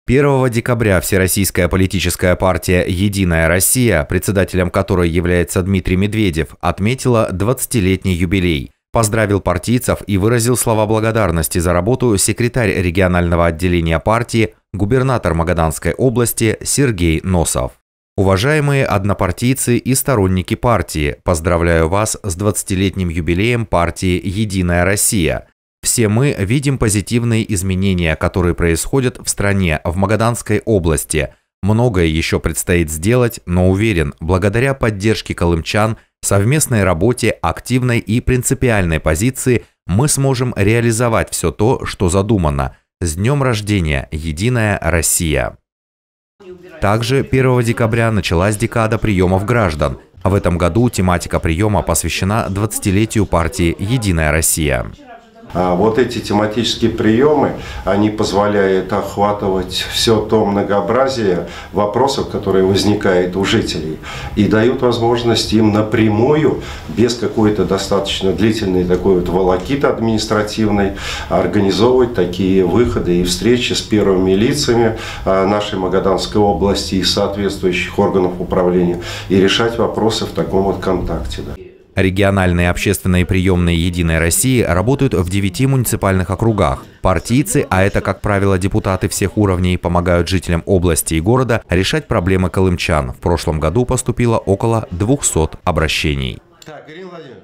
1 декабря Всероссийская политическая партия «Единая Россия», председателем которой является Дмитрий Медведев, отметила 20-летний юбилей. Поздравил партийцев и выразил слова благодарности за работу секретарь регионального отделения партии, губернатор Магаданской области Сергей Носов. Уважаемые однопартийцы и сторонники партии, поздравляю вас с 20-летним юбилеем партии «Единая Россия». Все мы видим позитивные изменения, которые происходят в стране, в Магаданской области. Многое еще предстоит сделать, но уверен, благодаря поддержке колымчан, совместной работе, активной и принципиальной позиции мы сможем реализовать все то, что задумано. С днем рождения, Единая Россия! Также 1 декабря началась декада приемов граждан. В этом году тематика приема посвящена 20-летию партии «Единая Россия». Вот эти тематические приемы, они позволяют охватывать все то многообразие вопросов, которые возникают у жителей, и дают возможность им напрямую, без какой-то достаточно длительной такой вот волокиты административной, организовывать такие выходы и встречи с первыми лицами нашей Магаданской области и соответствующих органов управления, и решать вопросы в таком вот контакте. Региональные общественные приемные «Единой России» работают в 9 муниципальных округах. Партийцы, а это, как правило, депутаты всех уровней, помогают жителям области и города решать проблемы колымчан. В прошлом году поступило около 200 обращений.